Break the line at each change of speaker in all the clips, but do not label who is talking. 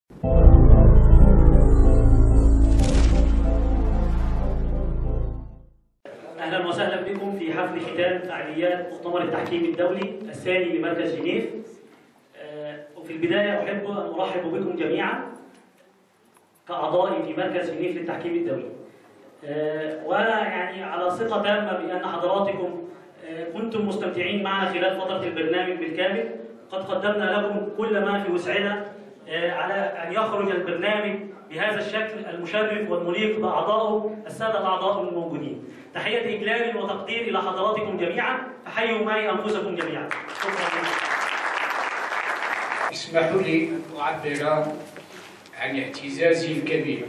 أهلا وسهلا بكم في حفل ختام فعاليات مؤتمر التحكيم الدولي الثاني لمركز جنيف. وفي البداية أحب أن أرحب بكم جميعا كأعضاء في مركز جنيف للتحكيم الدولي. وأنا يعني على ثقة تامة بأن حضراتكم كنتم مستمتعين معنا خلال فترة البرنامج بالكامل. قد قدمنا لكم كل ما في وسعنا على أن يخرج البرنامج بهذا الشكل المشرف والمليق بأعضائه السادة الأعضاء الموجودين. تحية إجلال وتقدير إلى حضراتكم جميعا، فحيوا معي أنفسكم جميعا. شكرا.
اسمحوا لي أن أعبر عن اعتزازي الكبير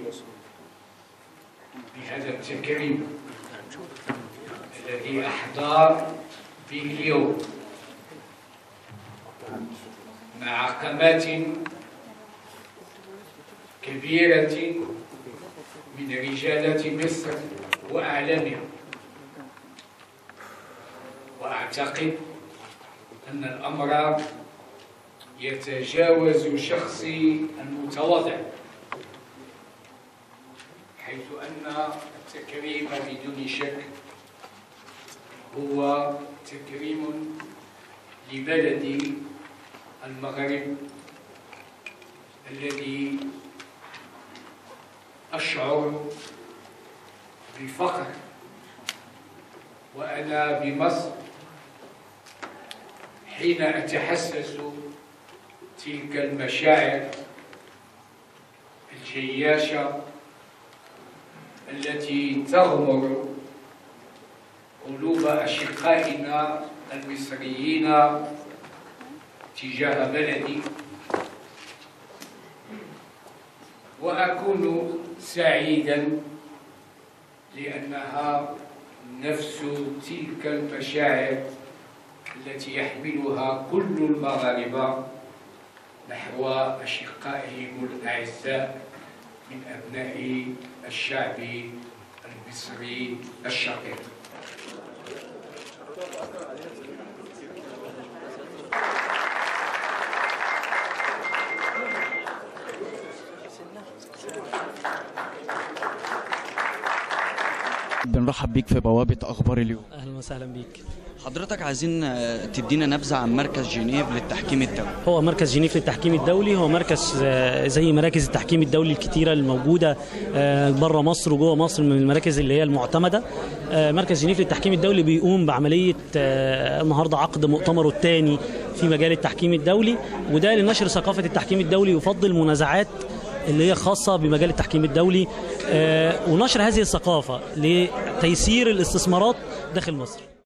بهذا التكريم الذي أحظى به اليوم مع قامات كبيرة من رجالات مصر وأعلامها. وأعتقد أن الأمر يتجاوز شخصي المتواضع، حيث أن التكريم بدون شك هو تكريم لبلدي المغرب الذي أشعر بالفخر وأنا بمصر حين أتحسس تلك المشاعر الجياشة التي تغمر قلوب أشقائنا المصريين تجاه بلدي، وأكون سعيدا لأنها نفس تلك المشاعر التي يحملها كل المغاربة نحو أشقائهم الأعزاء من أبناء الشعب المصري الشقيق.
بنرحب بيك في بوابة أخبار اليوم.
أهلا وسهلا بيك.
حضرتك عايزين تدينا نبذة عن مركز جنيف للتحكيم الدولي.
هو مركز جنيف للتحكيم الدولي هو مركز زي مراكز التحكيم الدولي الكتيرة الموجودة بره مصر وجوه مصر، من المراكز اللي هي المعتمدة. مركز جنيف للتحكيم الدولي بيقوم بعملية النهاردة عقد مؤتمره الثاني في مجال التحكيم الدولي، وده لنشر ثقافة التحكيم الدولي وفضل المنازعات اللي هي خاصة بمجال التحكيم الدولي، ونشر هذه الثقافة لتيسير الاستثمارات داخل مصر.